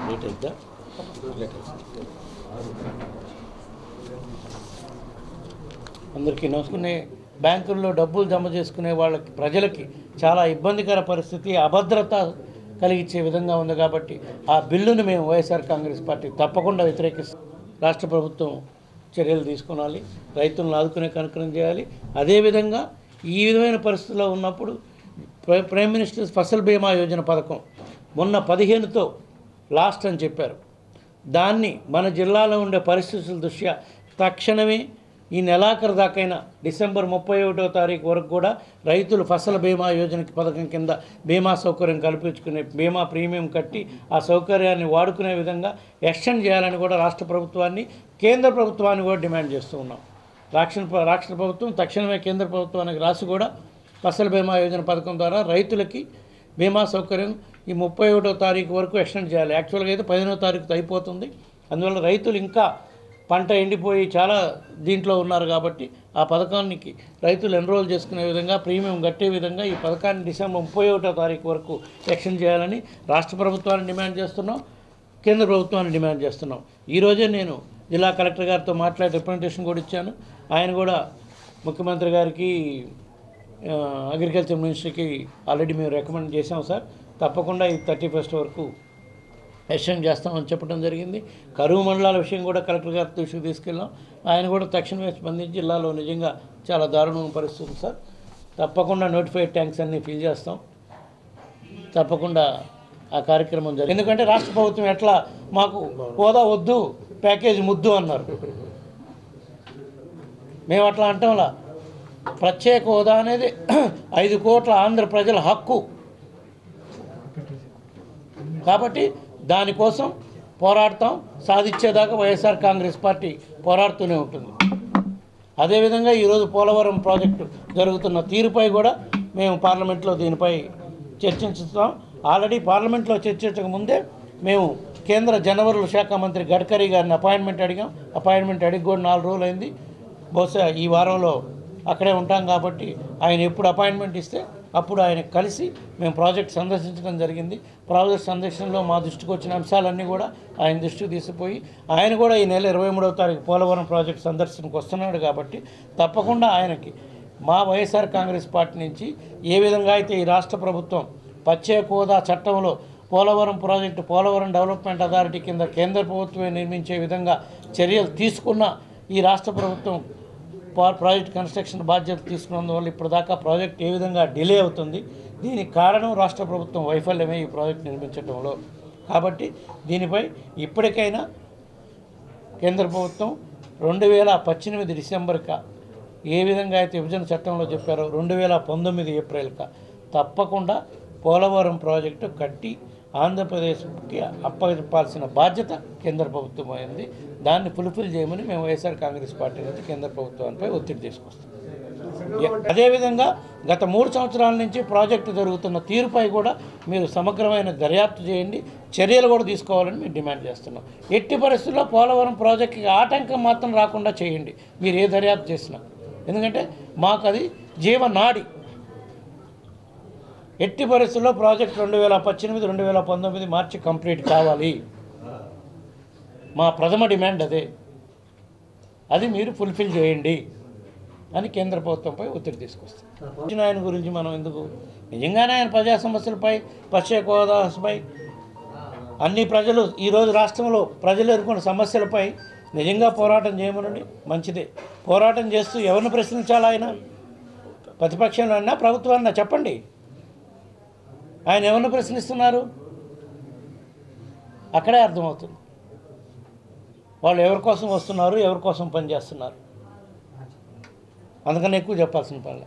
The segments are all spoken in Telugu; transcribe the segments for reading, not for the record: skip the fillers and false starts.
అందరికీ నమస్కారం. బ్యాంకుల్లో డబ్బులు జమ చేసుకునే వాళ్ళకి ప్రజలకి చాలా ఇబ్బందికర పరిస్థితి, అభద్రత కలిగించే విధంగా ఉంది. కాబట్టి ఆ బిల్లును మేము వైఎస్ఆర్ కాంగ్రెస్ పార్టీ తప్పకుండా వ్యతిరేకిస్తాం. రాష్ట్ర ప్రభుత్వం చర్యలు తీసుకోవాలి, రైతులను ఆదుకునే కార్యక్రమం చేయాలి. అదేవిధంగా ఈ విధమైన పరిస్థితుల్లో ఉన్నప్పుడు ప్రైమ్ మినిస్టర్ ఫసల్ బీమా యోజన పథకం మొన్న 15తో లాస్ట్ అని చెప్పారు. దాన్ని మన జిల్లాలో ఉండే పరిస్థితుల దృష్ట్యా తక్షణమే ఈ నెలాఖరు దాకైనా డిసెంబర్ 31వ తారీఖు వరకు కూడా రైతులు ఫసల్ బీమా యోజన పథకం కింద బీమా సౌకర్యం కల్పించుకునే బీమా ప్రీమియం కట్టి ఆ సౌకర్యాన్ని వాడుకునే విధంగా ఎక్స్టెండ్ చేయాలని కూడా రాష్ట్ర ప్రభుత్వాన్ని, కేంద్ర ప్రభుత్వాన్ని కూడా డిమాండ్ చేస్తూ ఉన్నాం. రాష్ట్ర ప్రభుత్వం తక్షణమే కేంద్ర ప్రభుత్వానికి రాసి కూడా ఫసల్ బీమా యోజన పథకం ద్వారా రైతులకి బీమా సౌకర్యం ఈ 31వ తారీఖు వరకు ఎక్స్టెండ్ చేయాలి. యాక్చువల్గా అయితే 15వ తారీఖుతో అయిపోతుంది. అందువల్ల రైతులు ఇంకా పంట ఎండిపోయి చాలా దీంట్లో ఉన్నారు. కాబట్టి ఆ పథకానికి రైతులు ఎన్రోల్ చేసుకునే విధంగా, ప్రీమియం కట్టే విధంగా ఈ పథకాన్ని డిసెంబర్ 31వ తారీఖు వరకు ఎక్స్టెండ్ చేయాలని రాష్ట్ర ప్రభుత్వాన్ని డిమాండ్ చేస్తున్నాం, కేంద్ర ప్రభుత్వాన్ని డిమాండ్ చేస్తున్నాం. ఈరోజే నేను జిల్లా కలెక్టర్ గారితో మాట్లాడి రిప్రజెంటేషన్ కూడా ఇచ్చాను. ఆయన కూడా ముఖ్యమంత్రి గారికి, అగ్రికల్చర్ మినిస్టర్కి ఆల్రెడీ మేము రికమెండ్ చేసాం. సార్ తప్పకుండా ఈ 31st వరకు ఎక్స్టెండ్ చేస్తామని చెప్పడం జరిగింది. కరువు మండలాల విషయం కూడా కలెక్టర్ గారి దృష్టికి తీసుకెళ్ళాం. ఆయన కూడా తక్షణమే స్పందించి జిల్లాలో నిజంగా చాలా దారుణమైన పరిస్థితి సార్, తప్పకుండా నోటిఫైడ్ ట్యాంక్స్ అన్నీ ఫిల్ చేస్తాం. తప్పకుండా ఆ కార్యక్రమం జరిగింది. ఎందుకంటే రాష్ట్ర ప్రభుత్వం ఎట్లా మాకు హోదా వద్దు, ప్యాకేజ్ ముద్దు అన్నారు. మేము అట్లా అంటాంలా. ప్రత్యేక హోదా అనేది 5 కోట్ల ఆంధ్ర ప్రజల హక్కు. కాబట్టి దానికోసం పోరాడతాం, సాధించేదాకా వైఎస్ఆర్ కాంగ్రెస్ పార్టీ పోరాడుతూనే ఉంటుంది. అదేవిధంగా ఈరోజు పోలవరం ప్రాజెక్టు జరుగుతున్న తీరుపై కూడా మేము పార్లమెంట్లో దీనిపై చర్చించుతాం. ఆల్రెడీ పార్లమెంట్లో చర్చించక ముందే మేము కేంద్ర జలవనరుల శాఖ మంత్రి గడ్కరీ గారిని అపాయింట్మెంట్ అడిగాం. అపాయింట్మెంట్ అడిగి కూడా 4 రోజులు అయింది. బహుశా ఈ వారంలో అక్కడే ఉంటాం. కాబట్టి ఆయన ఎప్పుడు అపాయింట్మెంట్ ఇస్తే అప్పుడు ఆయన కలిసి మేము ప్రాజెక్ట్ సందర్శించడం జరిగింది. ప్రాజెక్ట్ సందర్శనలో మా దృష్టికి వచ్చిన అంశాలన్నీ కూడా ఆయన దృష్టికి తీసుకుపోయి ఆయన కూడా ఈ నెల 23వ తారీఖు పోలవరం ప్రాజెక్ట్ సందర్శనకు వస్తున్నాడు. కాబట్టి తప్పకుండా ఆయనకి మా వైఎస్ఆర్ కాంగ్రెస్ పార్టీ నుంచి ఏ విధంగా అయితే ఈ రాష్ట్ర ప్రభుత్వం ప్రత్యేక హోదా చట్టంలో Polavaram project Polavaram development authority కింద కేంద్ర ప్రభుత్వమే నిర్మించే విధంగా చర్యలు తీసుకున్న ఈ రాష్ట్ర ప్రభుత్వం ప్రాజెక్ట్ కన్స్ట్రక్షన్ బాధ్యత తీసుకున్నందువల్ల ఇప్పటిదాకా ప్రాజెక్ట్ ఏ విధంగా డిలే అవుతుంది. దీనికి కారణం రాష్ట్ర ప్రభుత్వం వైఫల్యమే ఈ ప్రాజెక్ట్ నిర్మించడంలో. కాబట్టి దీనిపై ఇప్పటికైనా కేంద్ర ప్రభుత్వం 2018 డిసెంబర్గా ఏ విధంగా అయితే విభజన చట్టంలో చెప్పారో 2019 ఏప్రిల్గా తప్పకుండా పోలవరం ప్రాజెక్టు కట్టి ఆంధ్రప్రదేశ్కి అప్పగించాల్సిన బాధ్యత కేంద్ర ప్రభుత్వం అయింది. దాన్ని ఫుల్ఫిల్ చేయమని మేము వైఎస్ఆర్ కాంగ్రెస్ పార్టీ నుంచి కేంద్ర ప్రభుత్వానికి ఒత్తిడి తీసుకొస్తాం. అదేవిధంగా గత 3 సంవత్సరాల నుంచి ప్రాజెక్టు జరుగుతున్న తీరుపై కూడా మీరు సమగ్రమైన దర్యాప్తు చేయండి, చర్యలు కూడా తీసుకోవాలని మేము డిమాండ్ చేస్తున్నాం. ఎట్టి పరిస్థితుల్లో పోలవరం ప్రాజెక్టుకి ఆటంకం మాత్రం రాకుండా చేయండి మీరు ఏ దర్యాప్తు చేసినా. ఎందుకంటే మాకు అది జీవనాడి. ఎట్టి పరిస్థితుల్లో ప్రాజెక్ట్ 2018, 2019 మార్చి కంప్లీట్ కావాలి. మా ప్రథమ డిమాండ్ అదే. అది మీరు ఫుల్ఫిల్ చేయండి అని కేంద్ర ప్రభుత్వంపై ఒత్తిడి తీసుకొస్తాం. ఆయన గురించి మనం ఎందుకు, నిజంగానే ఆయన ప్రజా సమస్యలపై, ప్రత్యేక హోదాపై అన్ని ప్రజలు ఈరోజు రాష్ట్రంలో ప్రజలు ఎదుర్కొన్న సమస్యలపై నిజంగా పోరాటం చేయమనండి, మంచిదే. పోరాటం చేస్తూ ఎవరిని ప్రశ్నించాలి? ఆయన ప్రతిపక్షంలో అన్నా ప్రభుత్వాన్ని చెప్పండి. ఆయన ఎవరిని ప్రశ్నిస్తున్నారు? అక్కడే అర్థమవుతుంది వాళ్ళు ఎవరి కోసం వస్తున్నారు, ఎవరి కోసం పనిచేస్తున్నారు. అందుకని ఎక్కువ చెప్పాల్సిన పని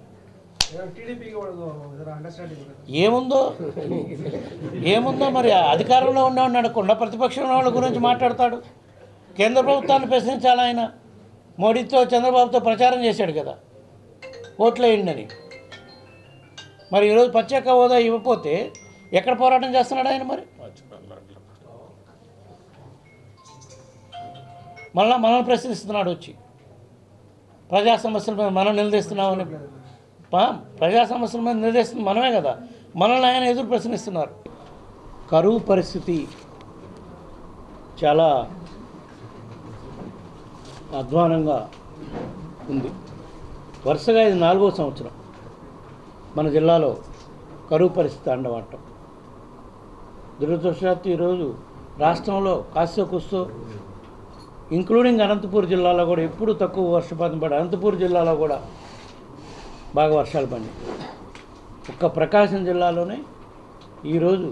ఏముందో మరి అధికారంలో ఉన్నవాడిని అడగకుండా ప్రతిపక్షంలో వాళ్ళ గురించి మాట్లాడతాడు. కేంద్ర ప్రభుత్వాన్ని ప్రశ్నించాలి. ఆయన మోడీతో, చంద్రబాబుతో ప్రచారం చేశాడు కదా ఓట్లు వేయండి అని. మరి ఈరోజు ప్రత్యేక హోదా ఇవ్వకపోతే ఎక్కడ పోరాటం చేస్తున్నాడు ఆయన? మరి మనల్ని ప్రశ్నిస్తున్నాడు వచ్చి. ప్రజా సమస్యల మీద మనం నిలదీస్తున్నామని, ప్రజా సమస్యల మీద నిలదీస్తుంది మనమే కదా. మనల్ని ఆయన ఎదురు ప్రశ్నిస్తున్నారు. కరువు పరిస్థితి చాలా అధ్వానంగా ఉంది. వరుసగా ఇది 4వ సంవత్సరం మన జిల్లాలో కరువు పరిస్థితి అండవాటం. దురదృష్టవశాత్తు ఈరోజు రాష్ట్రంలో కాస్తో కూస్తో ఇంక్లూడింగ్ అనంతపూర్ జిల్లాలో కూడా ఎప్పుడు తక్కువ వర్షపాతం పడి అనంతపూర్ జిల్లాలో కూడా బాగా వర్షాలు పడినాయి. ఒక్క ప్రకాశం జిల్లాలోనే ఈరోజు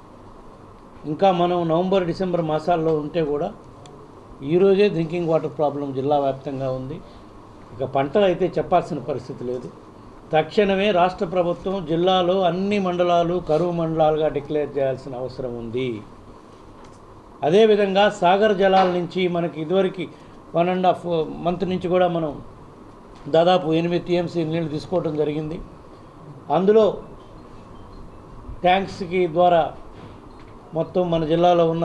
ఇంకా మనం నవంబర్ డిసెంబర్ మాసాల్లో ఉంటే కూడా ఈరోజే డ్రింకింగ్ వాటర్ ప్రాబ్లం జిల్లా వ్యాప్తంగా ఉంది. ఇక పంటలు అయితే చెప్పాల్సిన పరిస్థితి లేదు. తక్షణమే రాష్ట్ర ప్రభుత్వం జిల్లాలో అన్ని మండలాలు కరువు మండలాలుగా డిక్లేర్ చేయాల్సిన అవసరం ఉంది. అదేవిధంగా సాగర్ జలాల నుంచి మనకి ఇదివరకు 1.5 మంత్ నుంచి కూడా మనం దాదాపు 8 TMC నీళ్ళు తీసుకోవడం జరిగింది. అందులో ట్యాంక్స్కి ద్వారా మొత్తం మన జిల్లాలో ఉన్న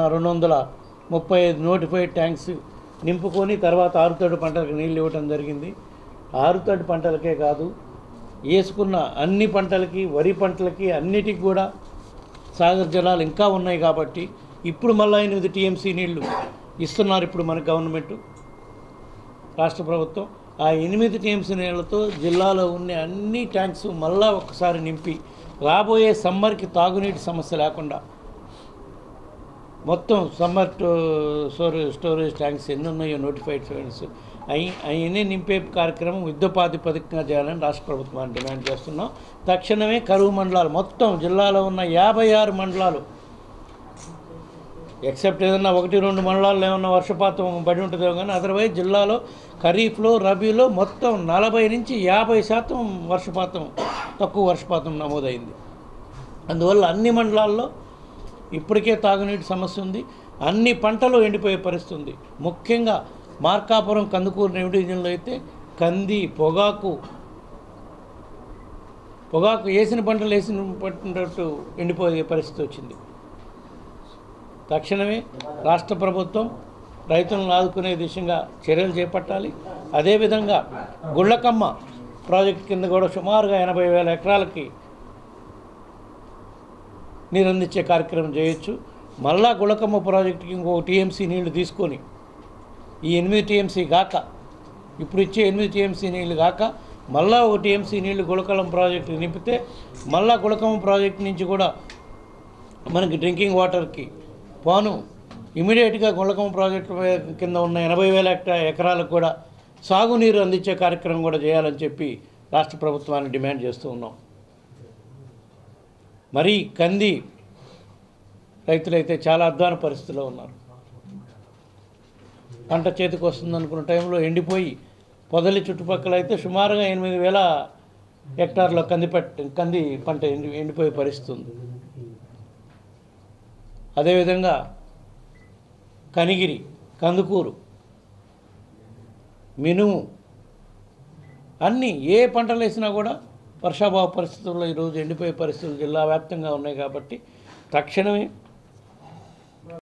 235 నోటిఫైడ్ ట్యాంక్స్ నింపుకొని తర్వాత ఆరుతడి పంటలకు నీళ్ళు ఇవ్వటం జరిగింది. ఆరుతడి పంటలకే కాదు, వేసుకున్న అన్ని పంటలకి, వరి పంటలకి అన్నిటికి కూడా సాగర్ జలాలు ఇంకా ఉన్నాయి కాబట్టి ఇప్పుడు మళ్ళీ 8 TMC నీళ్లు ఇస్తున్నారు ఇప్పుడు మన గవర్నమెంట్ రాష్ట్ర ప్రభుత్వం. ఆ 8 TMC నీళ్లతో జిల్లాలో ఉన్న అన్ని ట్యాంక్స్ మళ్ళా ఒక్కసారి నింపి రాబోయే సమ్మర్కి తాగునీటి సమస్య లేకుండా మొత్తం సమ్మర్ స్టోరేజ్ ట్యాంక్స్ ఎన్ని ఉన్నాయో నోటిఫైడ్ ట్యాంక్స్ అవన్నీ నింపే కార్యక్రమం యుద్ధపాతిపదికగా చేయాలని రాష్ట్ర ప్రభుత్వాన్ని డిమాండ్ చేస్తున్నాం. తక్షణమే కరువు మండలాలు మొత్తం జిల్లాలో ఉన్న 56 మండలాలు ఎక్సెప్ట్ ఏదన్నా 1-2 మండలాల్లో ఏమన్నా వర్షపాతం పడి ఉంటుందో కానీ అదర్వైజ్ జిల్లాలో ఖరీఫ్లో రబీలో మొత్తం 40 నుంచి 50% వర్షపాతం తక్కువ వర్షపాతం నమోదైంది. అందువల్ల అన్ని మండలాల్లో ఇప్పటికే తాగునీటి సమస్య ఉంది. అన్ని పంటలు ఎండిపోయే పరిస్థితి ఉంది. ముఖ్యంగా మార్కాపురం కందుకూరు రెవెన్యూ డివిజన్లో అయితే కంది పొగాకు వేసిన పంటలు వేసిన పట్టినట్టు ఎండిపోయే పరిస్థితి వచ్చింది. తక్షణమే రాష్ట్ర ప్రభుత్వం రైతులను ఆదుకునే దిశగా చర్యలు చేపట్టాలి. అదేవిధంగా గుళ్ళకమ్మ ప్రాజెక్టు కింద కూడా సుమారుగా 80,000 ఎకరాలకి నీరు అందించే కార్యక్రమం చేయొచ్చు. మళ్ళా గుళ్ళకమ్మ ప్రాజెక్టుకి ఇంకో TMC నీళ్లు తీసుకొని ఈ 8 TMC కాక ఇప్పుడు ఇచ్చే 8 TMC నీళ్లు కాక మళ్ళా ఒక TMC నీళ్లు గుళ్ళకమ్మ ప్రాజెక్టు నింపితే మళ్ళా గుళ్ళకమ్మ ప్రాజెక్టు నుంచి కూడా మనకి డ్రింకింగ్ వాటర్కి పోను ఇమీడియట్గా గుళ్ళకమ్మ ప్రాజెక్టు కింద ఉన్న 80,000 ఎకరాలకు కూడా సాగునీరు అందించే కార్యక్రమం కూడా చేయాలని చెప్పి రాష్ట్ర ప్రభుత్వాన్ని డిమాండ్ చేస్తూ ఉన్నాం. మరి కంది రైతులైతే చాలా అధ్వాన పరిస్థితిలో ఉన్నారు. పంట చేతికి వస్తుంది అనుకున్న టైంలో ఎండిపోయి పొదలి చుట్టుపక్కల అయితే సుమారుగా 8,000 హెక్టార్ల కంది పంట ఎండిపోయే పరిస్థితి ఉంది. అదేవిధంగా కనిగిరి, కందుకూరు, మినుము అన్నీ ఏ పంటలు వేసినా కూడా వర్షాభావ పరిస్థితుల్లో ఈరోజు ఎండిపోయే పరిస్థితులు జిల్లా వ్యాప్తంగా ఉన్నాయి. కాబట్టి తక్షణమే